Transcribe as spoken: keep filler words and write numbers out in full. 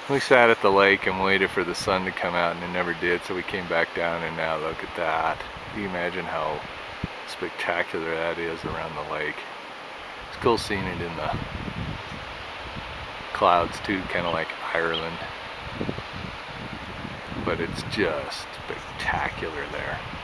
We sat at the lake and waited for the sun to come out, and it never did, so we came back down, and now look at that. Can you imagine how spectacular that is around the lake? It's cool seeing it in the clouds too, kind of like Ireland. But it's just spectacular there.